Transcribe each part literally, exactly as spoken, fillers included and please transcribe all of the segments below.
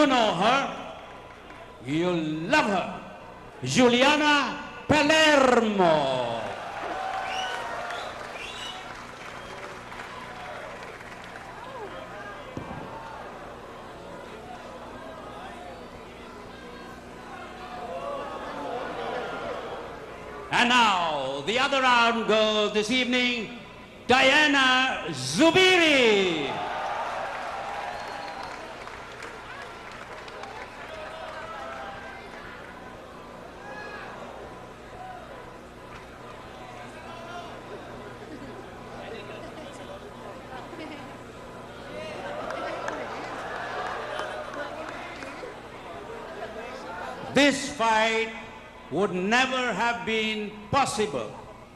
You know her. You love her. Juliana Palermo. And now, the other round girl this evening, Diana Zubiri. This fight would never have been possible.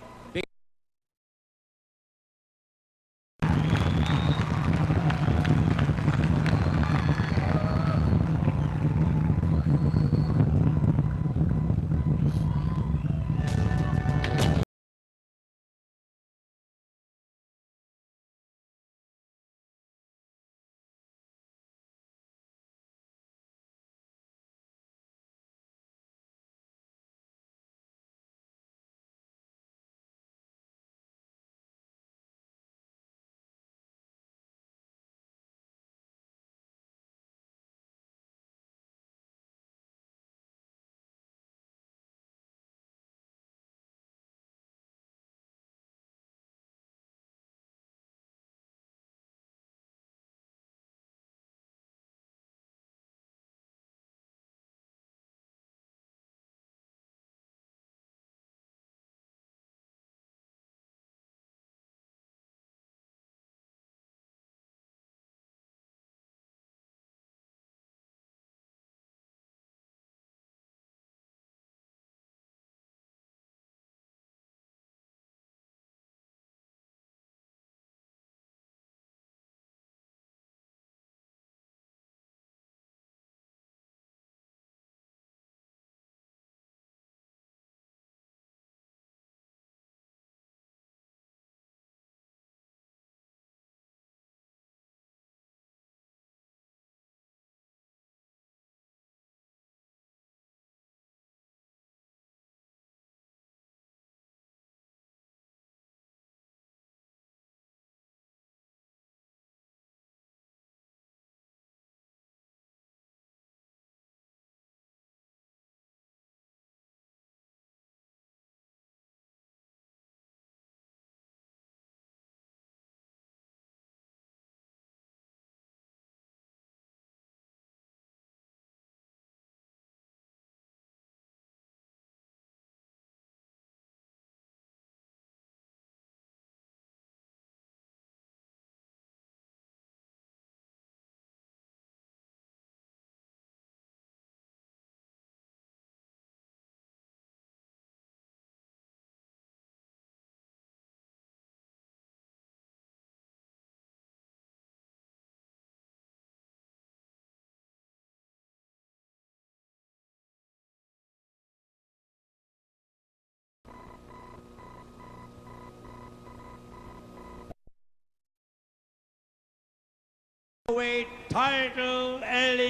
Weight title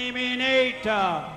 eliminator.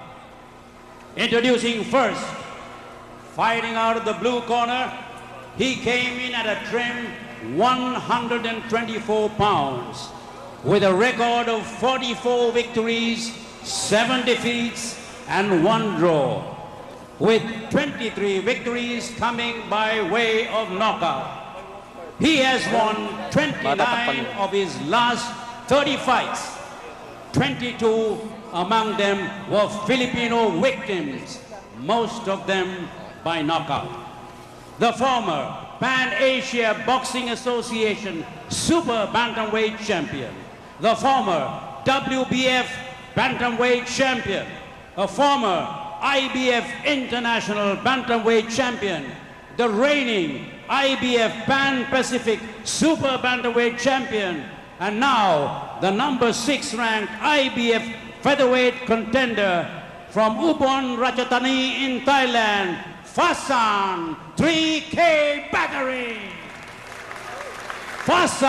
Introducing first, fighting out of the blue corner, he came in at a trim one hundred twenty-four pounds with a record of forty-four victories, seven defeats and one draw, with twenty-three victories coming by way of knockout. He has won twenty-nine of his last thirty fights. twenty-two among them were Filipino victims, most of them by knockout. The former Pan Asia Boxing Association Super Bantamweight Champion, the former W B F Bantamweight Champion, a former I B F International Bantamweight Champion, the reigning I B F Pan Pacific Super Bantamweight Champion, and now the number six ranked I B F featherweight contender from Ubon Ratchathani in Thailand, Fasan three K Battery.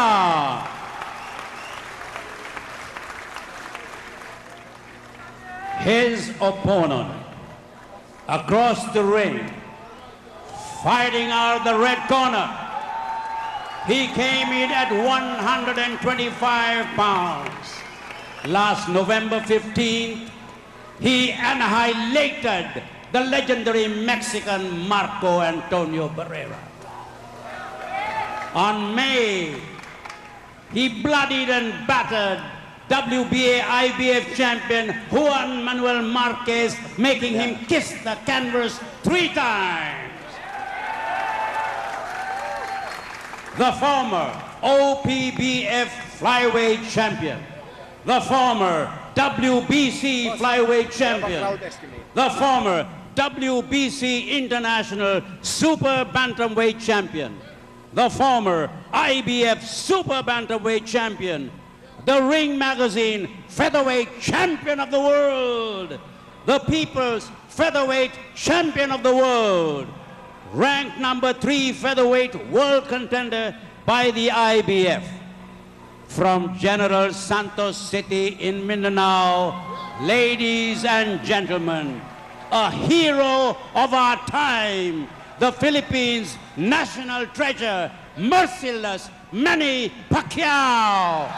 Fasan. his opponent across the ring, fighting out the red corner. He came in at one hundred twenty-five pounds. Last November fifteenth, he annihilated the legendary Mexican Marco Antonio Barrera. On May, he bloodied and battered W B A I B F champion Juan Manuel Marquez, making him kiss the canvas three times. The former O P B F flyweight champion, the former W B C flyweight champion, the former W B C International Super Bantamweight champion, the former I B F Super Bantamweight champion, the Ring Magazine Featherweight Champion of the World, the People's Featherweight Champion of the World, ranked number three featherweight world contender by the I B F. From General Santos City in Mindanao, ladies and gentlemen, a hero of our time, the Philippines' national treasure, merciless Manny Pacquiao.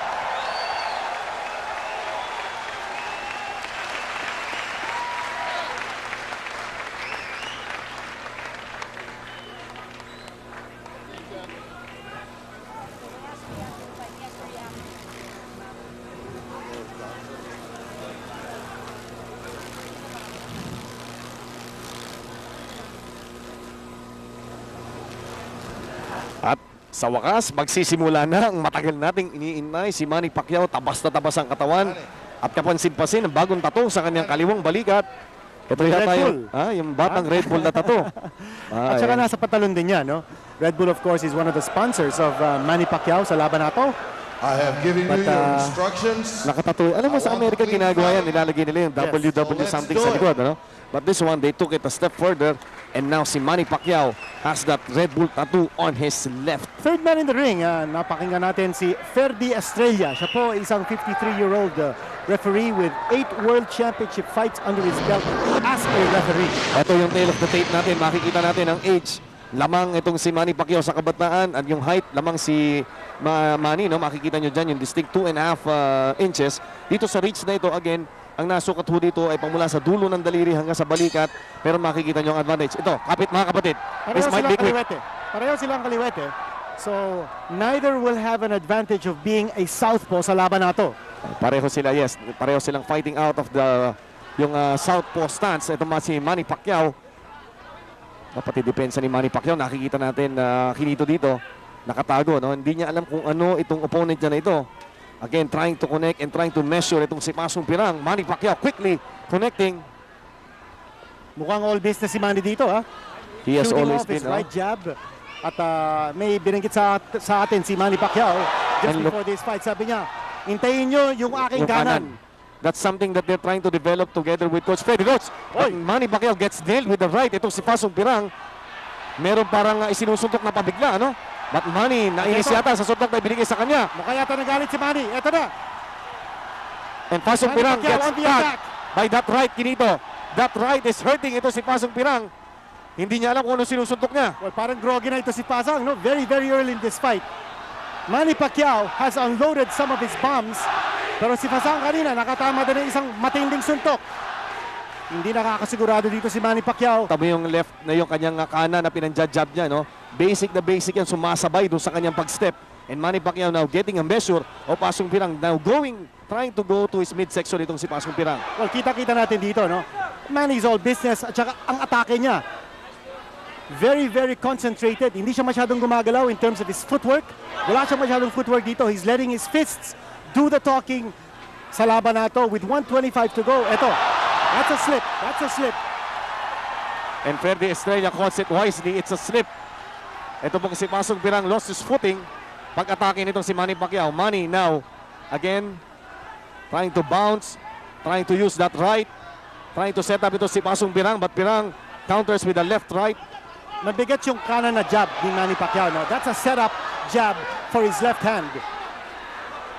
At sa wakas, magsisimula na ang matagal nating iniinay si Manny Pacquiao, tabas na tabas ang katawan at kapansin-pansin ang bagong tato sa kanyang kaliwang balikat. Ito yata yung, ah, yung batang Red Bull na tato. Ah, At saka yan. nasa patalon din yan, no? Red Bull, of course, is one of the sponsors of uh, Manny Pacquiao sa laban na to. I have given But, you your uh, instructions. Nakatato. Alam mo, sa Amerika ginagawa yan, nilalagay nila yung W W So, something let's sa do it. likod. Ano? But this one, they took it a step further and now si Manny Pacquiao has that Red Bull tattoo on his left. Third man in the ring, uh, napakinggan natin si Ferdy Estrella. Siya po isang fifty-three-year-old uh, referee with eight World Championship fights under his belt as a referee. Ito yung tail of the tape natin. Makikita natin ang age. Lamang itong si Manny Pacquiao sa kabataan at yung height, lamang si Ma Manny, no? Makikita nyo dyan yung distinct two and a half uh, inches. Dito sa reach na ito, again, ang nasukat ho dito ay pamula sa dulo ng daliri hanggang sa balikat. Pero makikita nyo ang advantage. Ito, kapit mga kapatid. Pareho This might silang be quick. kaliwete. Pareho silang kaliwete. So, neither will have an advantage of being a southpaw sa laban na to. Pareho sila, yes. Pareho silang fighting out of the yung uh, southpaw stance. Ito mga si Manny Pacquiao. Pati depensa ni Manny Pacquiao, nakikita natin na uh, kinito dito. Nakatago, no? Hindi niya alam kung ano itong opponent niya na ito. Again, trying to connect and trying to measure itong si Pasong Pirang. Manny Pacquiao quickly connecting. Mukhang all business si Manny dito, ha? He has Shooting always off his been, right no? jab. At uh, may binanggit sa, sa atin si Manny Pacquiao just And look- before this fight. Sabi niya, hintayin nyo yung aking Yung kanan. That's something that they're trying to develop together with Coach Freddy Roach. But Manny Pacquiao gets nailed with the right. Itong si Pasong Pirang, meron parang uh, isinusuntok na pabigla, ano? But Manny, nainis Ito. yata sa suntok na ibinigay sa kanya. Mukha yata nagalit si Manny. Eto na. And Pasong Manny Pirang Pacquiao gets on the tagged attack. by that right, Kinito. That right is hurting ito si Pasong Pirang. Hindi niya alam kung ano sinusuntok niya. Well, parang groggy na ito si Pasang, no? Very, very early in this fight. Manny Pacquiao has unloaded some of his bombs. Pero si Pasang kanina, nakatama din ng isang matinding suntok. Hindi nakakasigurado dito si Manny Pacquiao. Tama yung left na yung kanyang uh, kanan na pinanjab niya, no? Basic na basic yan, sumasabay doon sa kanyang pag-step. And Manny Pacquiao now getting a measure of Pasong Pirang. Now going, trying to go to his midsection itong si Pasong Pirang. Well, kita-kita natin dito, no? Manny's all business at saka ang atake niya. Very, very concentrated. Hindi siya masyadong gumagalaw in terms of his footwork. Wala siya masyadong footwork dito. He's letting his fists do the talking sa laban na to with one twenty-five to go. Eto, that's a slip. That's a slip. And Ferdy Estrella calls it wisely. It's a slip. Ito pong si Pasong Pirang lost his footing. Pag-atake nitong si Manny Pacquiao. Manny now, again, trying to bounce, trying to use that right, trying to set up ito si Pasong Pirang, but Pirang counters with the left right. Mabigat yung kanan na jab ni Manny Pacquiao. No? That's a setup jab for his left hand.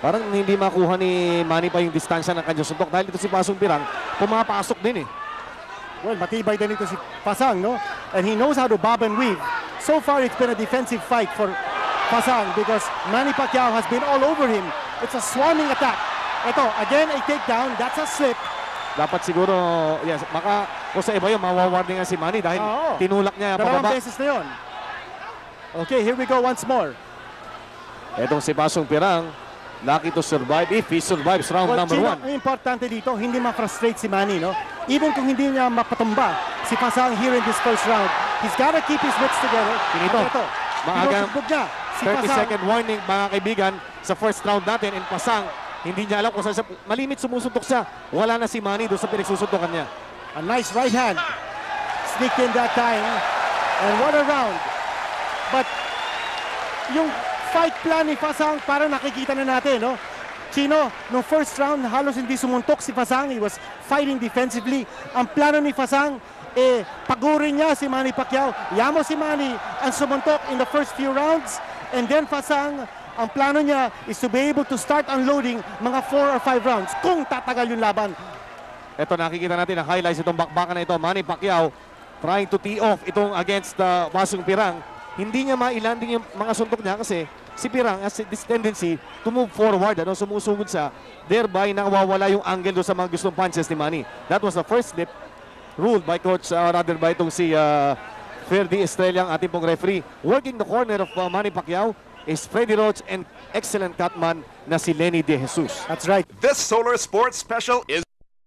Parang hindi makuha ni Manny pa yung distansya ng kanyang suntok dahil ito si Pasong Pirang pumapasok din eh. Well, matibay din ito si Pasang, no? And he knows how to bob and weave. So far, it's been a defensive fight for Pasang because Manny Pacquiao has been all over him. It's a swarming attack. Ito, again, a takedown. That's a slip. Dapat siguro, yes, baka kung sa iba yun, mawawarning nga si Manny dahil Oo. tinulak niya Dalawang pababa. beses na yun. Okay, here we go once more. Etong si Pasong Pirang, lucky to survive if he survives round Well, number Chino, one. ang importante dito, hindi ma-frustrate si Manny, no? Even kung hindi niya mapatumba si Pasang here in this first round, he's gotta keep his wits together. Pinito. At ito, Maagang pinusugbog niya si thirty Pasang. second warning mga kaibigan sa first round natin and Pasang, hindi niya alam kung saan siya, malimit sumusuntok siya. Wala na si Manny doon sa pinagsusuntokan niya. A nice right hand. Sneaked in that time. And what a round. But yung fight plan ni Pasang, parang nakikita na natin, no? Chino, no first round, halos hindi sumuntok si Pasang. He was fighting defensively. Ang plano ni Pasang, eh, pagurin niya si Manny Pacquiao. Yamo si Manny ang sumuntok in the first few rounds. And then Pasang, ang plano niya is to be able to start unloading mga four or five rounds kung tatagal yung laban. Ito nakikita natin ang highlights itong bakbakan na ito. Manny Pacquiao trying to tee off itong against uh, Pasong Pirang. Hindi niya mailanding yung mga suntok niya kasi si Pirang has this tendency to move forward, ano, sumusugod sa thereby nawawala yung angle doon sa mga gustong punches ni Manny. That was the first slip ruled by coach, uh, rather by itong si uh, Ferdy Estrella, ang ating pong referee. Working the corner of uh, Manny Pacquiao is Freddy Roach and excellent cutman na si Lenny De Jesus. That's right. This Solar Sports Special is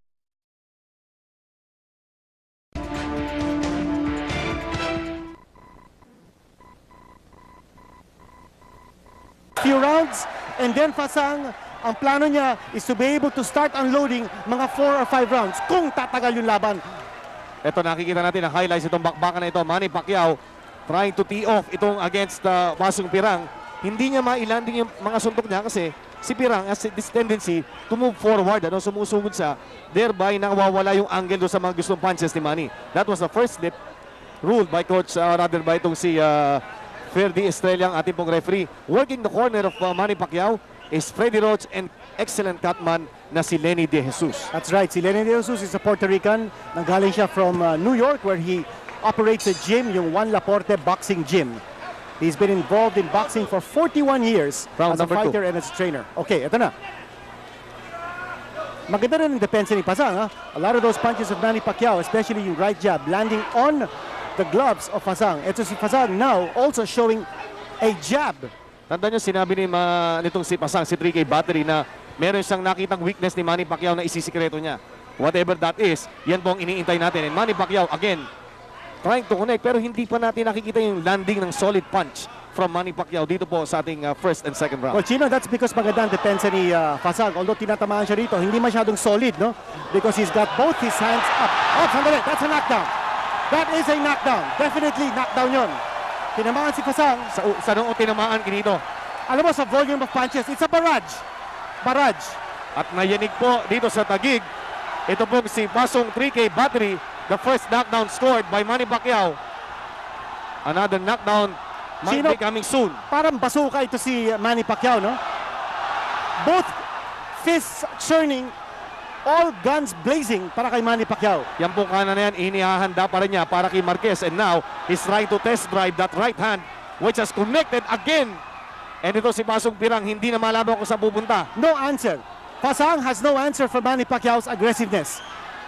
Few rounds, and then Pasang, ang plano niya is to be able to start unloading mga four or five rounds kung tatagal yung laban. Ito nakikita natin ang highlights itong bakbakan na ito. Manny Pacquiao trying to tee off itong against uh, Pasong Pirang. Hindi niya mailanding yung mga suntok niya kasi si Pirang has this tendency to move forward, ano, sumusugod sa thereby nawawala yung angle doon sa mga gustong punches ni Manny. That was the first slip ruled by coach, uh, rather by itong si uh, Ferdy Estrella, ang ating pong referee. Working the corner of uh, Manny Pacquiao is Freddy Roach and excellent cutman na si Lenny De Jesus. That's right. Si Lenny De Jesus is a Puerto Rican. Nanggaling siya from uh, New York where he operates a gym, yung Juan Laporte Boxing Gym. He's been involved in boxing for forty-one years Round as a number two. fighter and as a trainer. Okay, ito na. Maganda rin ang depensa ni Pasang. Ha? A lot of those punches of Manny Pacquiao, especially yung right jab, landing on the gloves of Pasang. Ito si Pasang now also showing a jab. Tandaan nyo, sinabi ni ma, nitong si Pasang, si three K Battery na meron siyang nakitang weakness ni Manny Pacquiao na isisikreto niya. Whatever that is, yan po ang iniintay natin. And Manny Pacquiao, again, trying to connect pero hindi pa natin nakikita yung landing ng solid punch from Manny Pacquiao dito po sa ating uh, first and second round. Well, Chino, that's because maganda ang depensa ni uh, Pasang. Although tinatamaan siya rito, hindi masyadong solid, no? Because he's got both his hands up. Oh, sandali, that's a knockdown. That is a knockdown. Definitely knockdown yun. Tinamaan si Pasang. Sa, sa noong tinamaan kinito. Alam mo, sa volume of punches, it's a barrage. Barrage. At nayanig po dito sa Taguig, ito po si Pasong three K Battery, the first knockdown scored by Manny Pacquiao. Another knockdown might Sino? be coming soon. Parang basuka ito si Manny Pacquiao, no? Both fists churning, all guns blazing para kay Manny Pacquiao. Yan pong kanan na yan, inihahanda pa rin niya para kay Marquez. And now, he's trying to test drive that right hand which has connected again. And ito si Pasong Pirang, hindi na malaman kung saan pupunta. No answer. Pasang has no answer for Manny Pacquiao's aggressiveness.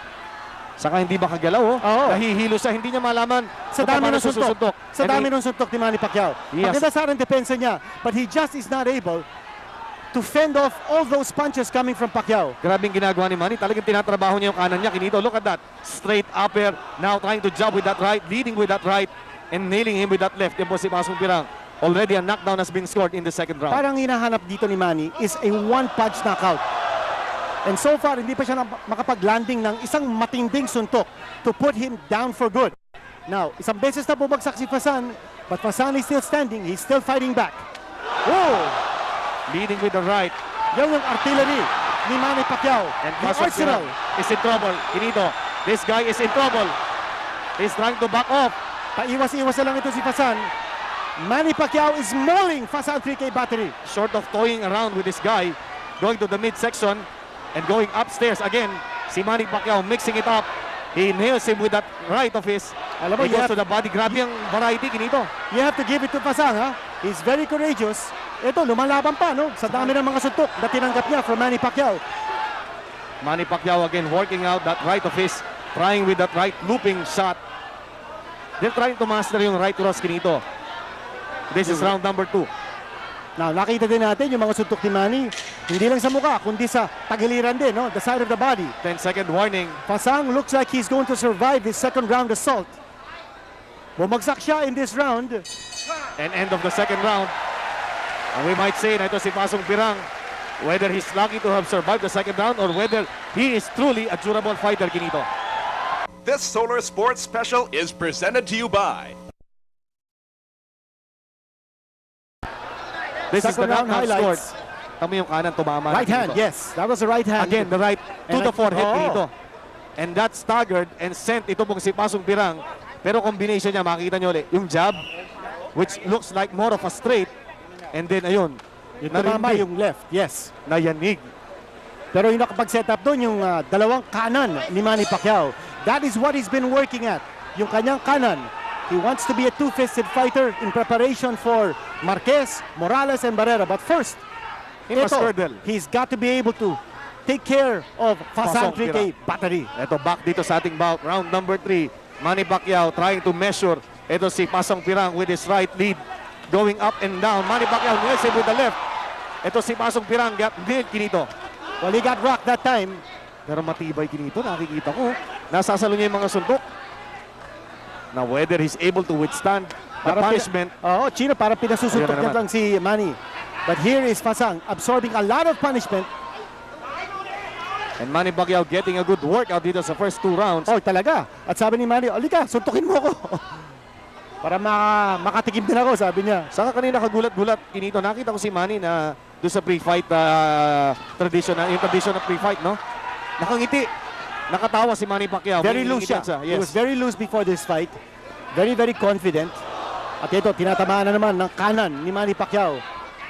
Saka hindi ba kagalaw, oh? Oo. Nahihilo siya, hindi niya malaman Sa kung dami paano ng suntok. susuntok. Sa And dami he- ng suntok ni Manny Pacquiao. Yes. Maganda sa akin depensa niya, but he just is not able to fend off all those punches coming from Pacquiao. Grabing ginagawa ni Manny. Talagang tinatrabaho niya yung kanan niya. Kinito, look at that. Straight upper. Now trying to jab with that right. Leading with that right. And nailing him with that left. Yan po si Pasong Pirang. Already a knockdown has been scored in the second round. Parang hinahanap dito ni Manny is a one-punch knockout. And so far, hindi pa siya na- makapag-landing ng isang matinding suntok to put him down for good. Now, isang beses na bumagsak si Fasan, but Fasan is still standing. He's still fighting back. Oh! Leading with the right. Yan yung artillery ni Manny Pacquiao. And The Pasong arsenal. Pirang is in trouble. Kinito, this guy is in trouble. He's trying to back off. Paiwas-iwas na lang ito si Fasan. Manny Pacquiao is mauling Fasan three K Battery. Short of toying around with this guy, going to the midsection and going upstairs again. Si Manny Pacquiao mixing it up. He nails him with that right of his. Alam mo, He you goes have- to the body. Grabe ang variety, Kinito. You have to give it to Fasang, ha? He's very courageous. Ito, lumalaban pa, no? Sa dami ng mga suntok na tinanggap niya from Manny Pacquiao. Manny Pacquiao again working out that right of his. Trying with that right looping shot. They're trying to master yung right cross, Kinito. This is round number two. Now, nakita din natin yung mga suntok ni Manny. Hindi lang sa mukha, kundi sa tagiliran din, no? The side of the body. ten second warning. Fasang looks like he's going to survive this second round assault. Bumagsak siya in this round. And end of the second round. And we might say na ito si Pasong Pirang, whether he's lucky to have survived the second round or whether he is truly a durable fighter, Kinito. This Solar Sports Special is presented to you by This is the Second round knockout scored. highlights. Tama yung kanan, tumama. na, Right hand, Kinito. yes. That was the right hand. Again, the right to And the I- forehead, Oo. Kinito. And that staggered and sent ito pong si Pasong Pirang. Pero combination niya, makikita niyo ulit, yung jab, which looks like more of a straight. And then, ayun, Yung tumama narindi, yung left, yes. nayanig. Pero yung nakapag-set up doon, yung ah, dalawang kanan ni Manny Pacquiao. That is what he's been working at. Yung kanyang kanan. He wants to be a two-fisted fighter in preparation for Marquez, Morales, and Barrera. But first, He must ito, hurdle. he's got to be able to take care of Fasang Pasong three K battery. Ito, back dito sa ating bout. Round number three. Manny Pacquiao trying to measure. Ito si Pasong Pirang with his right lead. Going up and down. Manny Pacquiao nails him with the left. Ito si Pasong Pirang. Got nailed, Kinito. Well, he got rocked that time. Pero matibay, Kinito. Nakikita ko. Nasasalo niya yung mga suntok. Now, whether he's able to withstand the Para punishment. Pina, oo, Chino, para pinasusuntok Ayun na niya naman. lang si Manny. But here is Fasang absorbing a lot of punishment. And Manny Pacquiao getting a good workout dito sa first two rounds. Oh, talaga. At sabi ni Manny, alika, suntukin mo ako. Para maka, makatikim din ako, sabi niya. Saka kanina kagulat-gulat, Kinito, nakita ko si Manny na doon sa pre-fight uh, tradition, yung tradition na pre-fight, no? Nakangiti. Nakatawa si Manny Pacquiao. Very May loose siya. ngitian He was Yes. very loose before this fight. Very, very confident. At ito, tinatamaan na naman ng kanan ni Manny Pacquiao.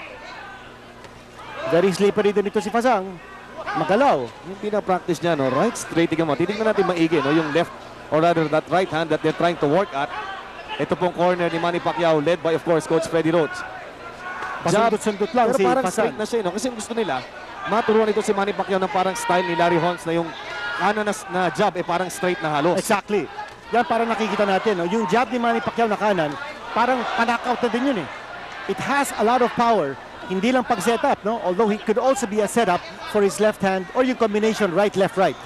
Very slippery din ito si Fasang. Magalaw. Yung pina-practice niya, no? Right straight, tingnan mo. Titignan natin maigi, no? Yung left, or rather that right hand that they're trying to work at. Ito pong corner ni Manny Pacquiao, led by, of course, Coach Freddie Rhodes. Jab. Pasundot-sundot lang Pero si parang Fasang. straight na siya, no? Kasi gusto nila, maturuan ito si Manny Pacquiao ng parang style ni Larry Holmes na yung kanan na, na jab, eh parang straight na halos. Exactly. Yan parang nakikita natin. No? Yung jab ni Manny Pacquiao na kanan, parang panakaut na din yun eh. It has a lot of power. Hindi lang pag-setup, no? Although he could also be a setup for his left hand or yung combination right, left, right.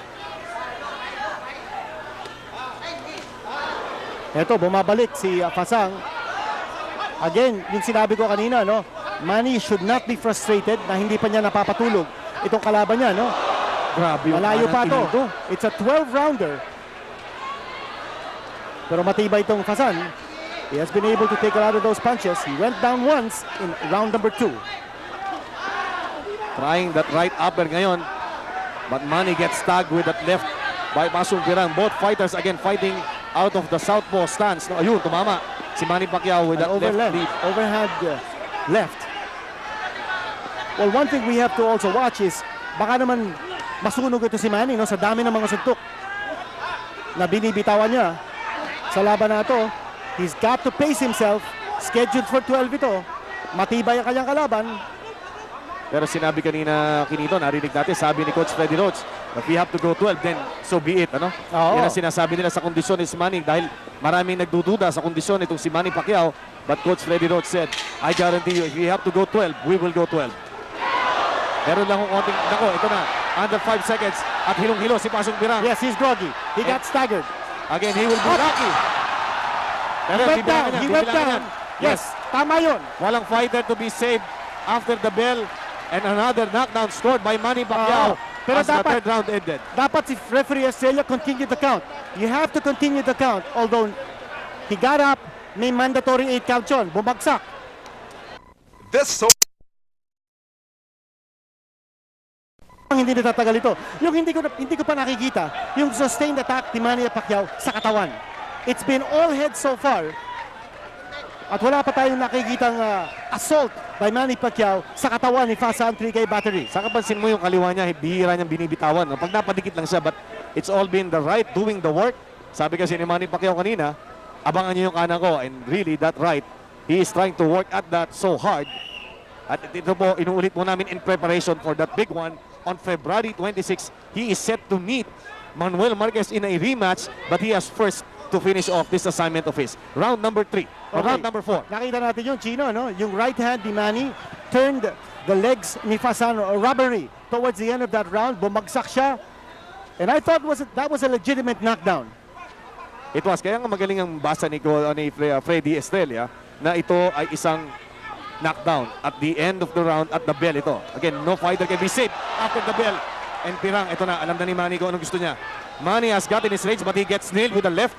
Ito, bumabalik si uh, Fasang. Again, yung sinabi ko kanina, no? Manny should not be frustrated na hindi pa niya napapatulog itong kalaban niya, no? Grabe yung Malayo pa kanan to. Kinito. It's a twelve rounder. Pero matibay itong Fasan. He has been able to take a lot of those punches. He went down once in round number two. Trying that right upper ngayon. But Manny gets tagged with that left by Pasong Pirang. Both fighters again fighting out of the southpaw stance. No, ayun, tumama si Manny Pacquiao with An that left overlap, lead. overhand uh, left. Well, one thing we have to also watch is baka naman masunog ito si Manny, no, sa dami ng mga suntok na binibitawan niya sa laban na ito. He's got to pace himself. Scheduled for twelve ito. Matibay ang kanyang kalaban. Pero sinabi kanina, Kinito, narinig natin, sabi ni Coach Freddie Rhodes, if we have to go twelve, then so be it. Ano? Oo. Yan ang sinasabi nila sa kondisyon ni si Manny dahil maraming nagdududa sa kondisyon itong si Manny Pacquiao. But Coach Freddie Rhodes said, I guarantee you, if we have to go twelve, we will go twelve. Meron lang kung konting, nako, ito na, under five seconds at hilong-hilo si Pasong Pirang. Yes, he's groggy. He got staggered. Again, he will be lucky. Pero He went bibilangan down. yan, He went bibilangan down. yan. Yes, tama yun. Walang fighter to be saved after the bell and another knockdown scored by Manny Pacquiao. Oo. Pero as the dapat- third round ended. Dapat si referee Estrella continue the count. You have to continue the count. Although he got up, may mandatory eight count yun. Bumagsak. This so Ang hindi natatagal ito. Yung hindi ko, na- hindi ko pa nakikita, yung sustained attack ni Manny Pacquiao sa katawan. It's been all head so far. At wala pa tayong nakikitang ah, assault by Manny Pacquiao sa katawan ni Fasan three K battery. Saka pansin mo yung kaliwa niya, bihira niyang binibitawan. No? Pag napadikit lang siya, but it's all been the right doing the work. Sabi kasi ni Manny Pacquiao kanina, abangan niyo yung kanan ko. And really, that right, he is trying to work at that so hard. At ito po, inuulit mo namin in preparation for that big one on February twenty-sixth. He is set to meet Manuel Marquez in a rematch, but he has first to finish off this assignment of his. Round number three, or Okay. round number four. Nakita natin yung Chino, no? Yung right hand ni Manny turned the legs ni Fasan or robbery towards the end of that round. Bumagsak siya. And I thought was that was a legitimate knockdown. It was, kaya nga magaling ang basa ni, Ko- ni Fre- uh, Freddy Estrella na ito ay isang knockdown at the end of the round at the bell ito. Again, no fighter can be saved after the bell. And Pirang, ito na, alam na ni Manny kung anong gusto niya. Manny has gotten his range but he gets nailed with the left.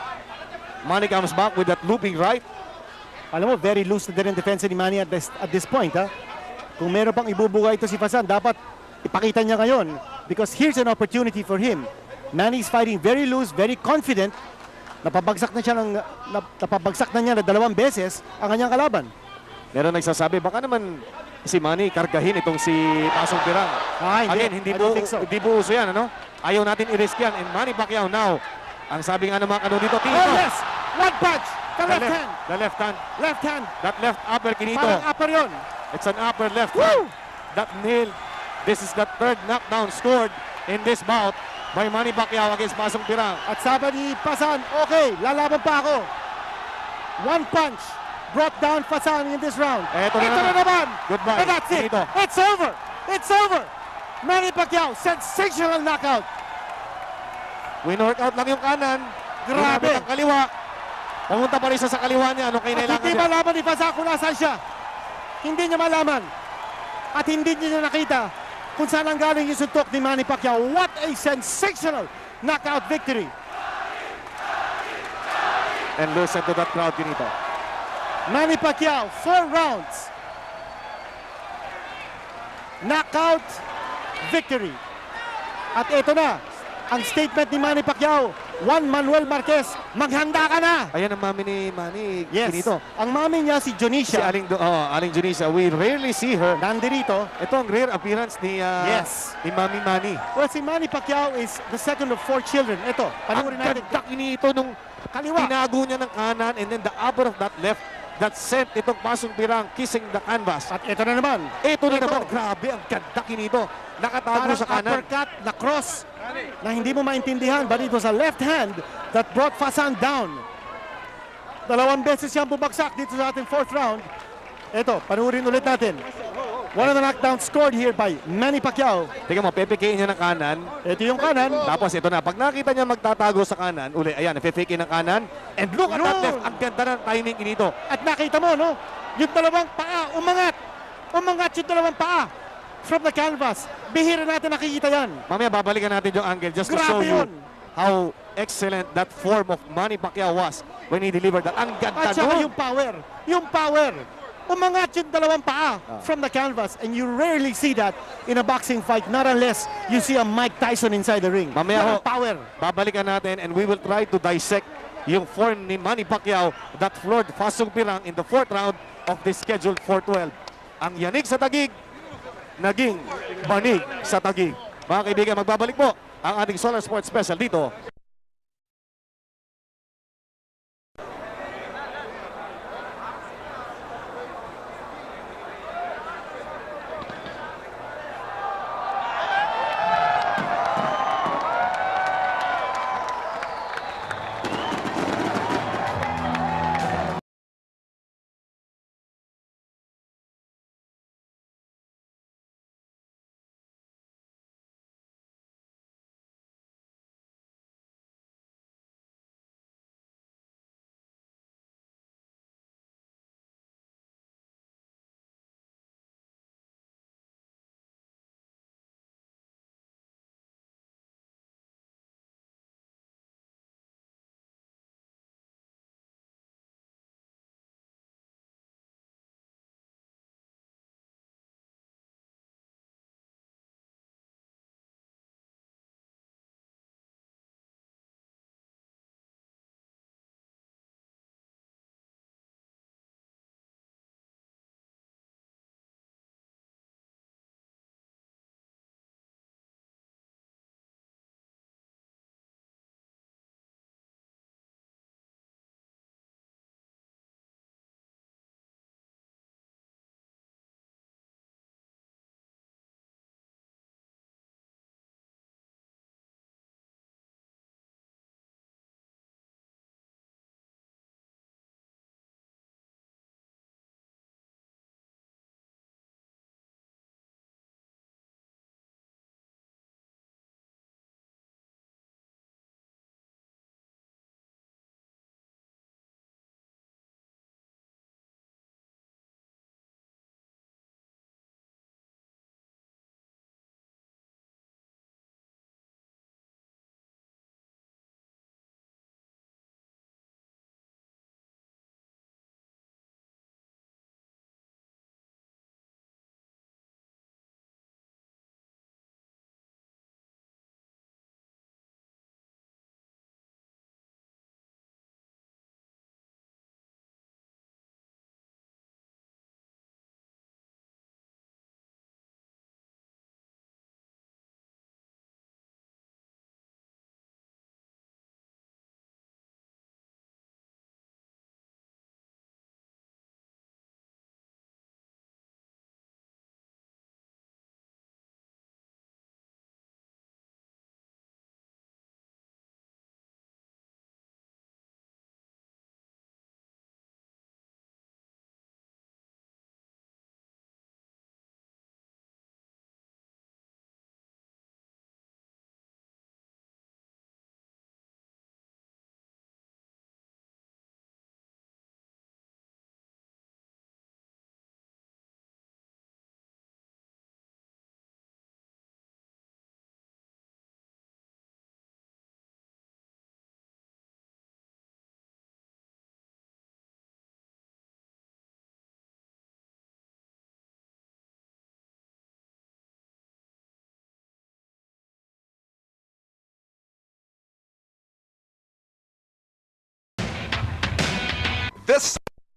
Manny comes back with that looping right. Alam mo, very loose na din ang defense ni Manny at this, at this point. Ha? Kung meron pang ibubuga ito si Fasan, dapat ipakita niya ngayon because here's an opportunity for him. Manny's fighting very loose, very confident. Napabagsak na siya ng, nap, napabagsak na niya na dalawang beses ang kanyang kalaban. Meron nagsasabi, baka naman si Manny kargahin itong si Pasong Pirang. Ah, hindi. Again, hindi I po, don't think so. hindi po uso yan, ano? Ayaw natin i-risk yan. And Manny Pacquiao now, ang sabi nga ng mga kano dito, Tito. Oh yes! One punch! The The left left, hand! the left hand. Left hand! That left upper, Kinito. Parang upper yun. It's an upper left Woo! hand. That nailed. This is the third knockdown scored in this bout by Manny Pacquiao against Pasong Pirang. At sabi ni Fasan, okay, lalaban pa ako. One punch brought down Fasan in this round. Eto na Ito naman. na naman. Goodbye. And that's it. Finito. It's over. It's over. Manny Pacquiao, sensational knockout. Win-workout lang yung kanan. Grabe. Ginamit ang kaliwa. Pumunta pa rin siya sa kaliwa niya. Anong At kailangan hindi niya? malaman ni Fasan kung nasaan siya. Hindi niya malaman. At hindi niya nakita kung saan ang galing yung suntok ni Manny Pacquiao. What a sensational knockout victory. And listen to that crowd, Kinito. Manny Pacquiao, four rounds. Knockout victory. At ito na, ang statement ni Manny Pacquiao. Juan Manuel Marquez, maghanda ka na. Ayan ang mami ni Manny, Yes. Kinito. Ang mami niya si Si Jonisha. Aling, Do- oh, Aling Junisa, we rarely see her. Nandirito. Ito ang rare appearance ni, ah, Yes. ni Mami Manny. Well, si Manny Pacquiao is the second of four children. Ito, Ang panoorin natin. ganda Kinito nung Kaliwa. tinago niya ng kanan and then the upper of that left that sent itong Pasong Pirang kissing the canvas. At ito na naman. Ito na Ito. naman, grabe, ang ganda Kinito. Nakatago Parang sa kanan. uppercut na cross na hindi mo maintindihan, but it was a left hand that brought Fasan down. Dalawang beses siyang bumagsak dito sa ating fourth round. Ito, panurin ulit natin. One of the knockdowns scored here by Manny Pacquiao. Tingnan mo, pepekain niya ng kanan. Ito yung kanan. Tapos ito na, pag nakita niya magtatago sa kanan, uli, ayan, napepekain ng kanan. And look at that Yun. left, ang ganda ng timing Kinito. At nakita mo, no? Yung dalawang paa, umangat. Umangat yung dalawang paa from the canvas. Bihira natin nakikita yan. Mamaya babalikan natin yung angle just to Grabe show you yun. how excellent that form of Manny Pacquiao was when he delivered that. Ang ganda At saka nun. yung power. Yung power. Umangat yung dalawang paa from the canvas. And you rarely see that in a boxing fight. Not unless you see a Mike Tyson inside the ring. Mamaya Yan ho, ang power. babalikan natin and we will try to dissect yung form ni Manny Pacquiao that floored Pasong Pirang in the fourth round of this scheduled four twelve. Ang yanig sa tagig, naging banig sa tagig. Mga kaibigan, magbabalik po ang ating Solar Sports Special dito This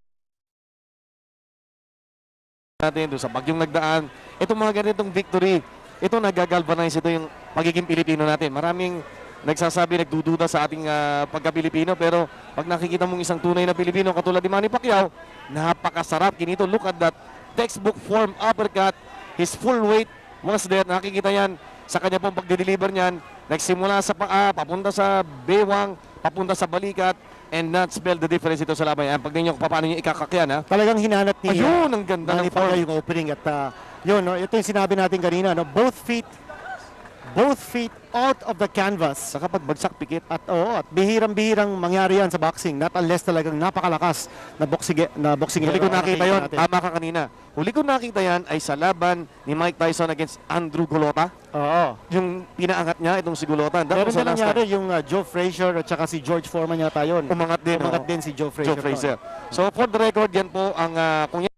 natin doon sa bagyong nagdaan. Itong mga ganitong victory, ito nagagalvanize ito yung pagiging Pilipino natin. Maraming nagsasabi, nagdududa sa ating uh, pagka-Pilipino, pero pag nakikita mong isang tunay na Pilipino katulad ni Manny Pacquiao, napakasarap kinito. Look at that textbook form uppercut. His full weight was there. Nakikita yan sa kanya pong pagde-deliver niyan. Nagsimula sa paa, papunta sa bewang, papunta sa balikat, and not spell the difference ito sa laban. Yan, pag ninyo kung paano nyo ikakakyan, ha? Talagang hinanap ni Ayun, ang ganda Manny ng form. Pacquiao yung opening at uh, yun, no, ito yung sinabi natin kanina, no, both feet both feet out of the canvas. Sa kapag bagsak pikit. At oo, at bihirang-bihirang mangyari yan sa boxing, not unless talagang napakalakas na boxing na boxing. Huli ko nakita yon, natin. tama ka kanina. Huli ko nakita yan ay sa laban ni Mike Tyson against Andrew Golota. Oo. Yung pinaangat niya, itong si Golota. Meron din nangyari yung uh, Joe Frazier at saka si George Foreman yata yun. Umangat din. Umangat oh. din si Joe Frazier. Joe Frazier. So for the record, yan po ang uh, kung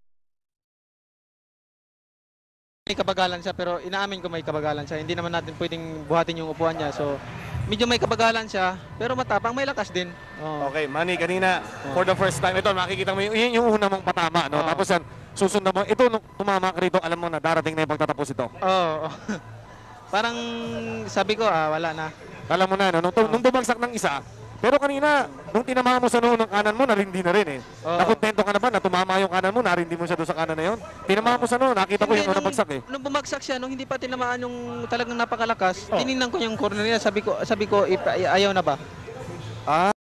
May kabagalan siya, pero inaamin ko may kabagalan siya. Hindi naman natin pwedeng buhatin yung upuan niya. So, medyo may kabagalan siya, pero matapang, may lakas din. Oo. Okay, Manny, kanina, for the first time, ito, makikita mo, yun yung una mong patama, no? Oo. Tapos yan, susunod mo, ito, nung tumama ka rito, alam mo na darating na yung pagtatapos ito. Oo. Parang sabi ko, ah, wala na. Alam mo na, no? Nung, tu- nung bumagsak ng isa, pero kanina, nung tinama mo sa noo ng kanan mo, narindi na rin eh. Oo. Nakontento ka na ba na tumama yung kanan mo, narindi mo siya doon sa kanan na yun? Tinama mo sa noo, nakita ko Hindi, yung unang nung- bagsak eh. Nung bumagsak siya, nung hindi pa tinamaan yung talagang napakalakas, Oh. tinignan ko yung corner niya, sabi ko, sabi ko, ipa- ayaw na ba? Ah,